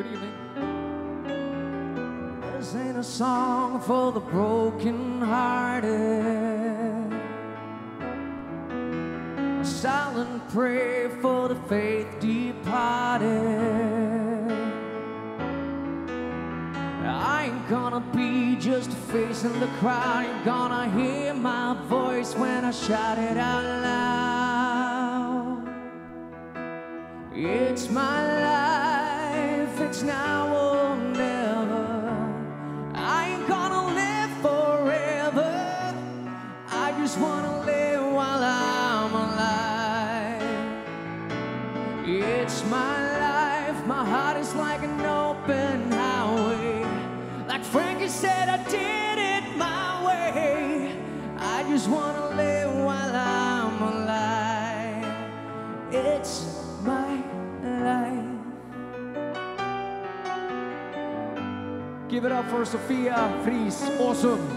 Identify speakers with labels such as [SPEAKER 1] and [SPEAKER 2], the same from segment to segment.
[SPEAKER 1] Good evening.
[SPEAKER 2] This ain't a song for the broken-hearted, a silent prayer for the faith departed. I ain't gonna be just a face in the crowd. You're gonna hear my voice when I shout it out loud. It's my life, it's now or never. I ain't gonna live forever. I just wanna live while I'm alive. It's my life, my heart is like an open highway. Like Frankie said, I did it my way. I just wanna live while I'm alive. It's my life.
[SPEAKER 1] Give it up for Sofia Fries Åsum.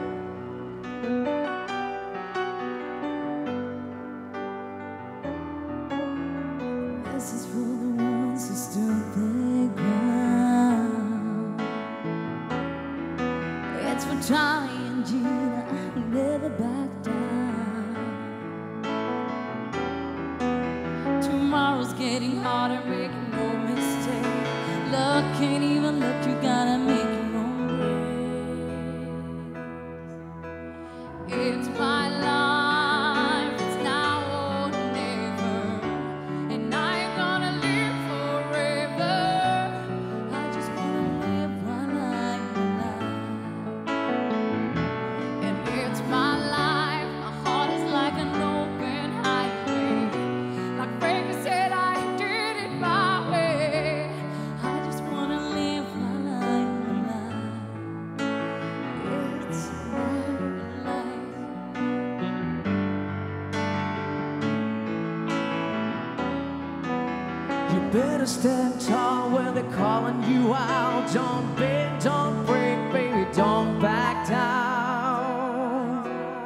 [SPEAKER 3] This is for the ones who stood their ground. It's for Charlie and Gina, who never back down. Tomorrow's getting harder, making no mistake. Love can't even look, you gotta make your own way. It's my life, it's now or never. And I ain't gonna live forever. I just wanna live while I'm alive. And it's my life, my heart is like an open highway. Like Frankie said, I did it my way. I just wanna live while I'm alive. It's my life.
[SPEAKER 2] You better stand tall when they're calling you out. Don't bend, don't break, baby, don't back down.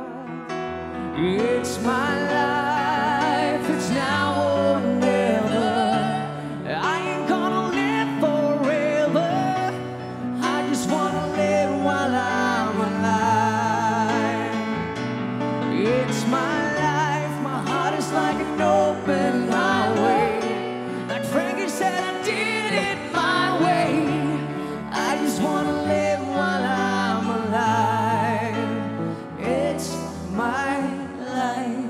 [SPEAKER 2] It's my life, it's now or never. I ain't gonna live forever. I just wanna live while I'm alive. It's my life, my heart is like an open highway. Like Frankie said, I did it my way. I just wanna live while I'm alive. It's my life.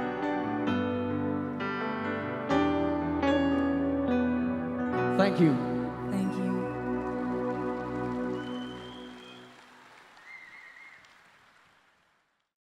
[SPEAKER 1] Thank you.